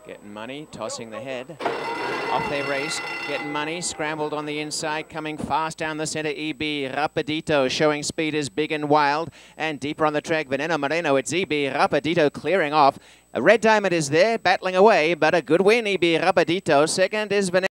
Getting money, tossing the head. Off they race, getting money, scrambled on the inside, coming fast down the centre. EB Rapidito showing speed is big and wild. And deeper on the track, Veneno Moreno, it's EB Rapidito clearing off. A Red Diamond is there, battling away, but a good win, EB Rapidito. Second is Veneno.